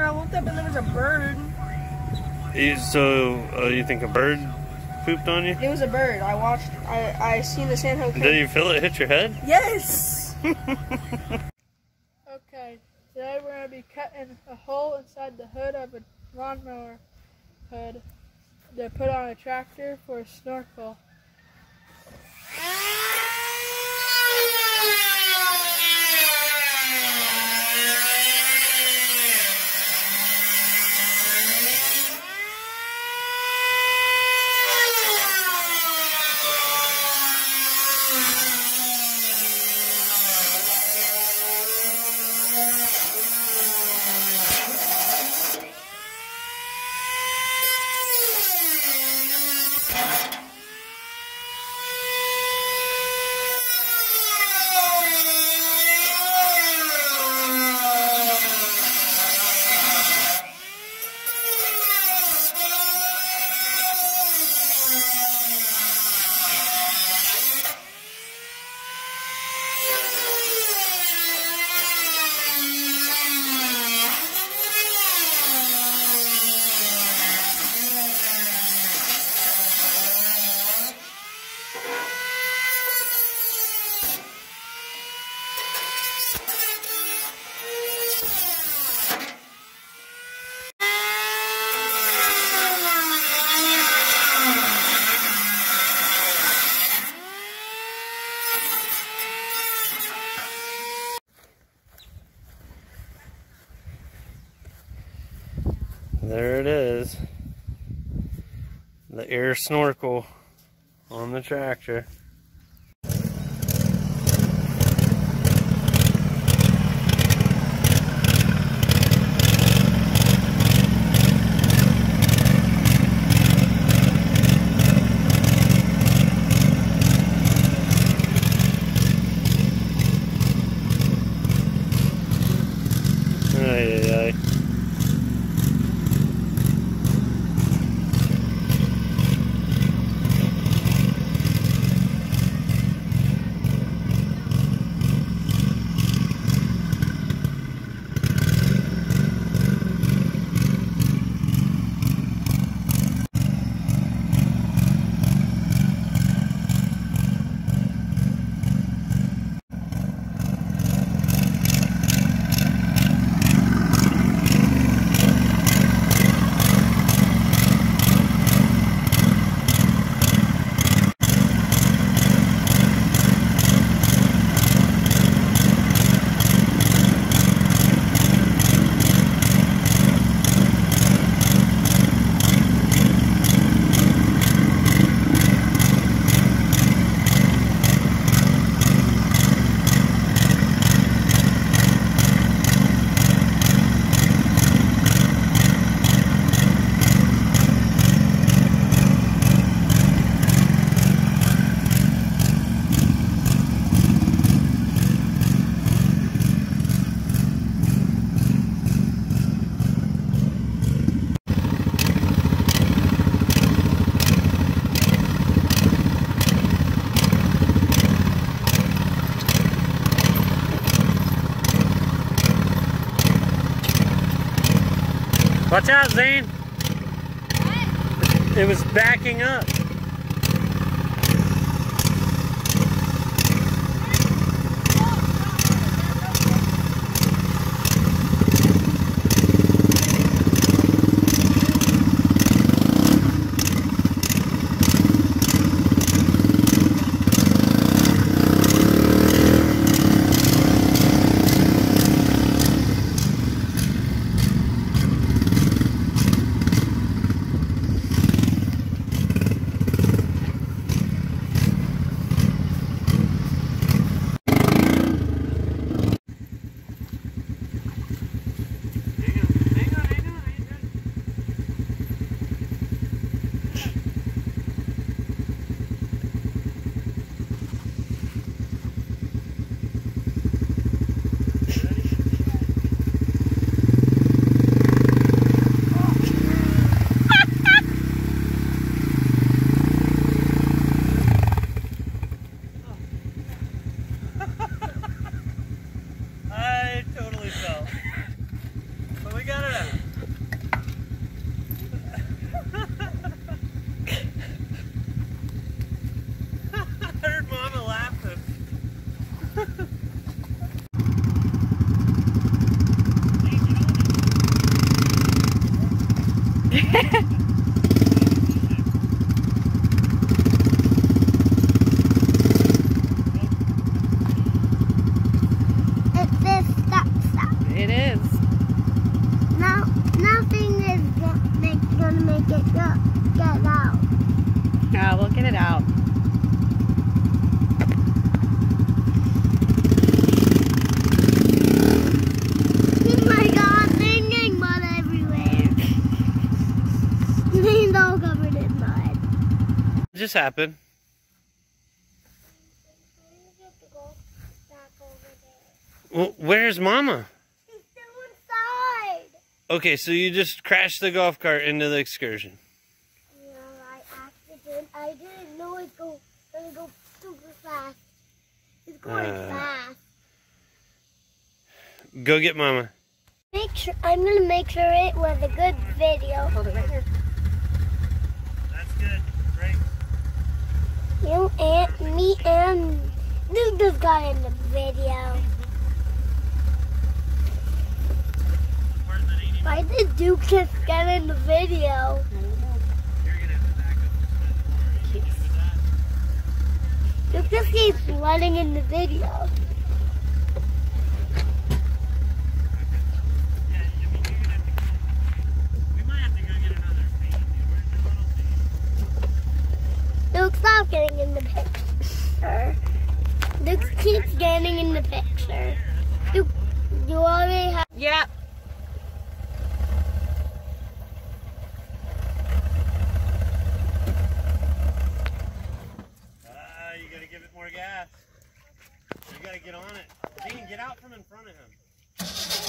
I looked up and there was a bird. So, you think a bird pooped on you? It was a bird. I seen the sandhill. Did you feel it hit your head? Yes! Okay, today we're going to be cutting a hole inside the hood of a lawnmower hood to put on a tractor for a snorkel. There it is. The air snorkel on the tractor. Ay, ay, ay. Watch out, Zane. It was backing up. It's this stop. It is. No, nothing is gonna make it get out. Yeah, we'll get it out. Oh my God, there's getting mud everywhere. Zane's all covered in mud. What just happened? Well, where's Mama? She's still inside. Okay, so you just crashed the golf cart into the excursion. Yeah, I didn't know it's gonna go super fast. It's going fast. Go get Mama. I'm gonna make sure it was a good video. Hold it right here. That's good. Great. You and me and Duke just got in the video. Why did Duke just get in the video? You're gonna have to back up just a bit more. Are you good with that? Duke just keeps running in the video. Yeah, I mean, you're gonna have to go. We might have to go get another feed, dude. Where's the little feed? Duke, stop getting in the picture. Duke keeps getting in the picture. Duke, you already have. Yep. You gotta give it more gas. You gotta get on it. Zane, get out from in front of him.